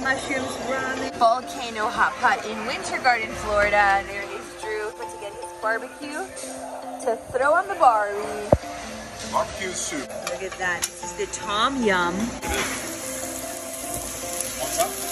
mushrooms, ramen. Volcano Hot Pot in Winter Garden, Florida. There is Drew put to get his barbecue to throw on the Barbie. Barbecue soup. Look at that. This is the Tom Yum. What's up?